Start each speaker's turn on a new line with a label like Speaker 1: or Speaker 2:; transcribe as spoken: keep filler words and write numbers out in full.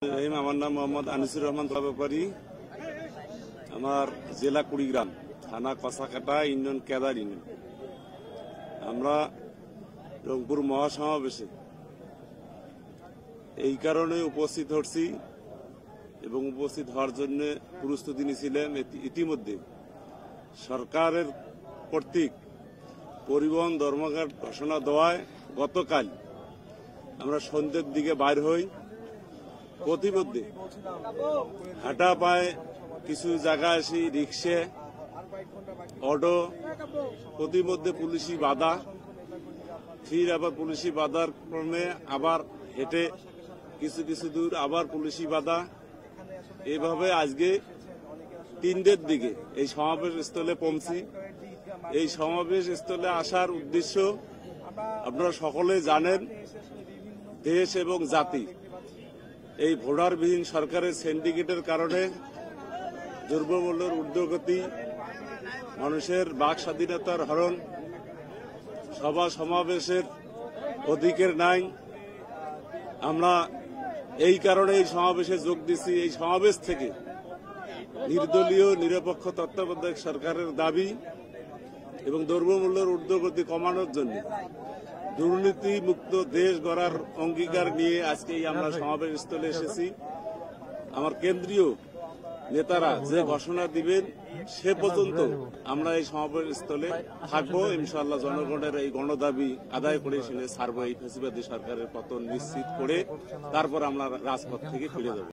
Speaker 1: আমার নাম মোহাম্মদ আনিসুর রহমান ব্যাপারী। আমার জেলা কুড়িগ্রাম, থানা কসাকাটা, ইউনিয়ন কেদার ইউনিয়ন। আমরা রংপুর মহাসমাবেশে এই কারণে উপস্থিত হচ্ছি এবং উপস্থিত হওয়ার জন্য প্রস্তুতি নিয়েছিলাম। ইতিমধ্যে সরকারের কর্তৃক পরিবহন ধর্মঘট ঘোষণা দেওয়ায় গতকাল আমরা সন্ধ্যের দিকে বাইর হই। প্রতিমধ্যে হাঁটা পায়ে কিছু জায়গায় আসি, রিক্সা, অটো, প্রতিমধ্যে পুলিশি বাধা, ফির আবার পুলিশি বাধার ক্রমে আবার হেঁটে কিছু কিছু দূর আবার পুলিশি বাধা। এইভাবে আজকে তিনটের দিকে এই সমাবেশ স্থলে পৌঁছি। এই সমাবেশ স্থলে আসার উদ্দেশ্য আপনারা সকলে জানেন, দেশ এবং জাতি এই ভোটারবিহীন সরকারের সিন্ডিকেটের কারণে দ্রব্যমূল্যের ঊর্ধ্বগতি, মানুষের বাক স্বাধীনতার হরণ, সভা সমাবেশের অধিকার নাই। আমরা এই কারণে এই সমাবেশে যোগ দিচ্ছি। এই সমাবেশ থেকে নির্দলীয় নিরপেক্ষ তত্ত্বাবধায়ক সরকারের দাবি এবং দ্রব্যমূল্যের ঊর্ধ্বগতি কমানোর জন্য দুর্নীতি মুক্ত দেশ গড়ার অঙ্গীকার নিয়ে আজকে আমরা সমাবেশ স্থলে এসেছি। আমার কেন্দ্রীয় নেতারা যে ঘোষণা দিবেন সে পর্যন্ত আমরা এই সমাবেশ স্থলে থাকবো। ইনশাআল্লাহ জনগণের এই গণদাবি আদায় করে শুনে ছাড়বো। এই ফ্যাসিবাদী সরকারের পতন নিশ্চিত করে তারপর আমরা রাজপথ থেকে ফিরে যাব।